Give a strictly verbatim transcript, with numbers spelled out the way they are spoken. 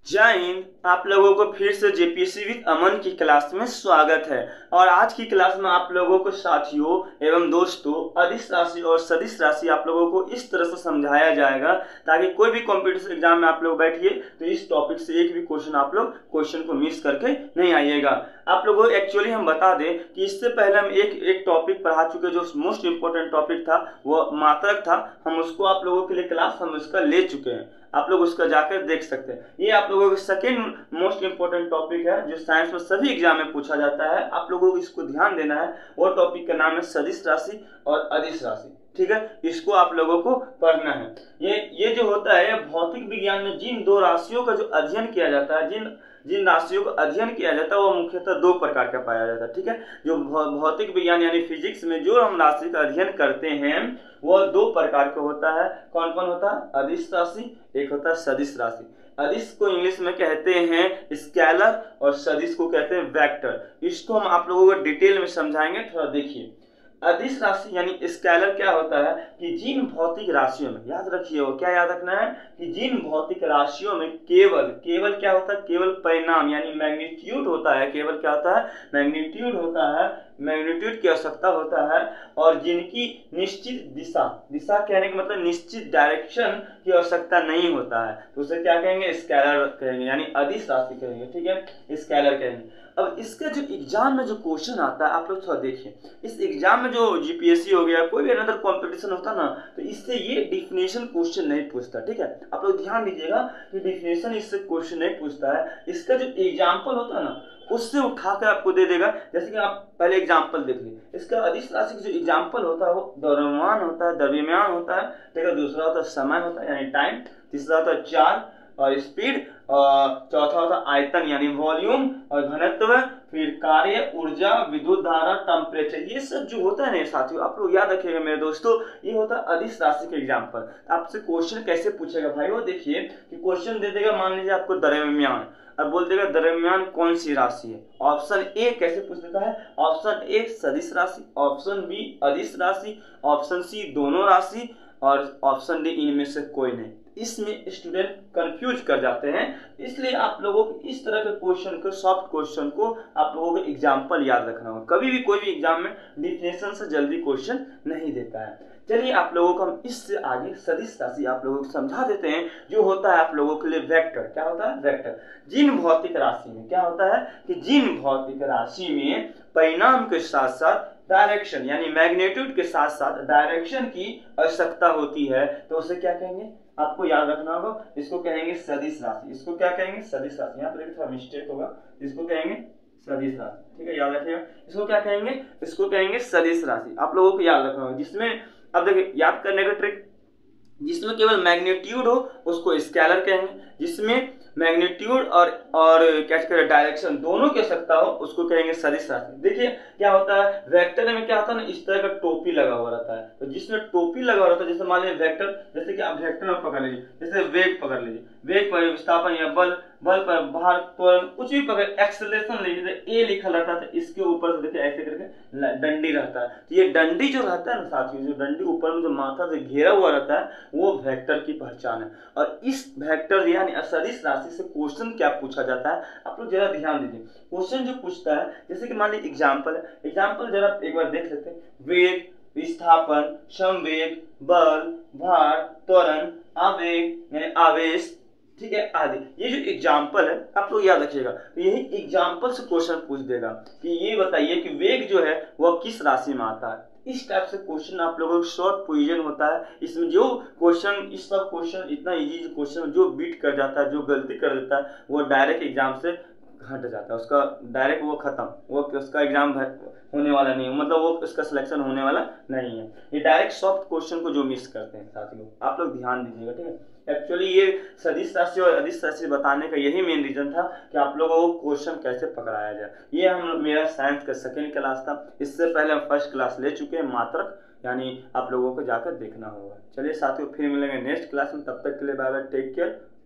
जय हिंद। आप लोगों को फिर से जेपीएससी विद अमन की क्लास में स्वागत है। और आज की क्लास में आप लोगों को साथियों एवं दोस्तों अदिश राशि और सदिश राशि आप लोगों को इस तरह से समझाया जाएगा ताकि कोई भी कॉम्पिटिटिव एग्जाम में आप लोग बैठिए तो इस टॉपिक से एक भी क्वेश्चन आप लोग क्वेश्चन को मिस करके नहीं आइएगा। आप लोगों को एक्चुअली हम बता दें कि इससे पहले हम एक एक टॉपिक पढ़ा चुके जो मोस्ट इंपॉर्टेंट टॉपिक था वो मात्रक था। हम उसको आप लोगों के लिए क्लास हम उसका ले चुके हैं, आप लोग उसका जाकर देख सकते हैं। ये आप लोगों का सेकेंड मोस्ट इंपोर्टेंट टॉपिक है जो साइंस में सभी एग्जाम में पूछा जाता है। आप लोगों को इसको ध्यान देना है। वो टॉपिक का नाम है सदिश राशि और अदिश राशि। ठीक है, इसको आप लोगों को पढ़ना है। ये ये जो होता है भौतिक विज्ञान में जिन दो राशियों का जो अध्ययन किया जाता है, जिन जिन राशियों का अध्ययन किया जाता है वो मुख्यतः दो प्रकार का पाया जाता है। ठीक है, जो भौतिक विज्ञान यानी फिजिक्स में जो हम राशि का अध्ययन करते हैं वो दो प्रकार का होता है। कौन कौन होता है? अदिश राशि, एक होता है सदिश राशि। अदिश को इंग्लिश में कहते हैं स्केलर और सदिश को कहते हैं वेक्टर। इसको हम आप लोगों को डिटेल में समझाएंगे, थोड़ा देखिए। अदिश राशि यानी स्केलर क्या होता है कि जिन भौतिक राशियों में, याद रखिए वो क्या याद रखना है कि जिन भौतिक राशियों में केवल केवल क्या होता है, केवल परिणाम यानी मैग्नीट्यूड होता है। केवल क्या होता है? मैग्नीट्यूड होता है, मैग्नीट्यूड की आवश्यकता होता है और जिनकी निश्चित दिशा, दिशा कहने का मतलब निश्चित डायरेक्शन की आवश्यकता नहीं होता है तो उसे क्या कहेंगे? स्केलर कहेंगे यानी अदिश राशि कहेंगे। ठीक है, स्केलर कहेंगे। अब इसका जो एग्जाम में जो क्वेश्चन आता है आप लोग थोड़ा देखिए। इस एग्जाम में जो जीपीएससी हो गया कोई भी अनदर कंपटीशन होता ना तो इससे ये डिफिनेशन क्वेश्चन नहीं पूछता। ठीक है, आप लोग ध्यान दीजिएगा कि डिफिनेशन इससे क्वेश्चन नहीं पूछता है। इसका जो एग्जाम्पल होता है ना उससे उठाकर आपको दे देगा। जैसे कि आप पहले एग्जाम्पल देख लीजिए। इसका अदिश राशि का जो एग्जाम्पल होता है वो द्रव्यमान होता है, द्रव्यमान होता है। ठीक है, दूसरा होता है समय होता है यानी टाइम, तीसरा होता है चार्ज और स्पीड, और चौथा होता है आयतन यानी वॉल्यूम और घनत्व, फिर कार्य, ऊर्जा, विद्युत धारा, टेम्परेचर। ये सब जो होता है ना साथियों आप लोग याद रखिएगा मेरे दोस्तों, ये होता है अदिश राशि का एग्जाम्पल। आपसे क्वेश्चन कैसे पूछेगा भाई, वो देखिए कि क्वेश्चन दे देगा, मान लीजिए आपको द्रव्यमान, अब बोल देगा द्रव्यमान कौन सी राशि है। ऑप्शन ए कैसे पूछ देता है? ऑप्शन ए सदिश राशि, ऑप्शन बी अदिश राशि, ऑप्शन सी दोनों राशि और ऑप्शन डी इनमें से कोई नहीं। इसमें स्टूडेंट कंफ्यूज कर जाते हैं, इसलिए आप लोगों को इस तरह के क्वेश्चन को, सॉफ्ट क्वेश्चन को आप लोगों को एग्जाम्पल याद रखना होगा। कभी भी कोई भी एग्जाम में डिफिनेशन से जल्दी क्वेश्चन नहीं देता है। चलिए आप लोगों को हम इससे आगे सदिश राशि आप लोगों को समझा देते हैं जो होता है आप लोगों के लिए वेक्टर। क्या होता है? वेक्टर। जिन भौतिक राशि में क्या होता है कि जिन भौतिक राशि में परिणाम के साथ साथ डायरेक्शन यानी मैग्नीट्यूड के साथ साथ डायरेक्शन की आवश्यकता होती है तो उसे क्या कहेंगे? आपको याद रखना होगा, इसको कहेंगे सदिश राशि। इसको क्या कहेंगे? सदिश राशि। यहाँ पर थोड़ा मिस्टेक होगा, इसको कहेंगे सदिश राशि। ठीक है, याद रखिएगा। इसको क्या कहेंगे? इसको कहेंगे सदिश राशि। आप लोगों को याद रखना होगा। जिसमें अब देखिए याद करने का ट्रिक, जिसमें केवल मैग्नीट्यूड हो उसको स्केलर कहेंगे, जिसमें मैग्नीट्यूड और और क्या कहते हैं डायरेक्शन दोनों की आवश्यकता हो उसको कहेंगे सदिश राशि। देखिए क्या होता है वेक्टर में, क्या होता है ना, इस तरह का टोपी लगा हुआ रहता है। तो जिसमें टोपी लगा हुआ रहता है, जैसे मान लीजिए वेक्टर, जैसे कि आप वेक्टर में पकड़ लीजिए, जैसे वेग पकड़ लीजिए, वेग पर विस्थापन या बल, बल पर भार, त्वरण, कुछ भी पकड़, एक्सेलरेशन लीजिए, ए लिखा रहता है तो इसके ऊपर से देखिए ऐसे करके डंडी रहता है। तो ये डंडी जो रहता है ना साथियों, जो डंडी ऊपर में जो माथा से घेरा हुआ रहता है वो वेक्टर की पहचान है। और इस वेक्टर यानी सदिश राशि से क्वेश्चन क्या पूछा जाता है आप लोग जरा ध्यान दीजिए। क्वेश्चन जो पूछता है, जैसे कि मान लीजिए एग्जाम्पल है, एग्जाम्पल जरा एक बार देख लेते हैं। वेग, विस्थापन, संवेग, बल, भार, त्वरण, आवेग यानी आवेश, ठीक है, आदि। ये जो एग्जाम्पल है आप लोग याद रखिएगा। तो यही एग्जाम्पल से क्वेश्चन पूछ देगा कि ये बताइए कि वेग जो है वह किस राशि में आता है। इस टाइप से क्वेश्चन आप लोगों को शॉर्ट पोजीशन होता है। इसमें जो क्वेश्चन, इस सब क्वेश्चन इतना इजी क्वेश्चन जो बीट कर जाता है, जो गलती कर देता है वो डायरेक्ट एग्जाम से हट जाता है, उसका डायरेक्ट वो खत्म, वो उसका एग्जाम होने वाला नहीं, मतलब वो उसका सिलेक्शन होने वाला नहीं है। ये डायरेक्ट सॉफ्ट क्वेश्चन को जो मिस करते हैं साथियों, आप लोग ध्यान दीजिएगा। ठीक है, एक्चुअली ये सदिश राशि और अदिश राशि बताने का यही मेन रीजन था कि आप लोगों को क्वेश्चन कैसे पकड़ाया जाए। ये हम मेरा साइंस का सेकेंड क्लास था। इससे पहले हम फर्स्ट क्लास ले चुके हैं मात्रक, यानी आप लोगों को जाकर देखना होगा। चलिए साथियों फिर मिलेंगे नेक्स्ट क्लास में, तब तक के लिए बाय बाय, टेक केयर।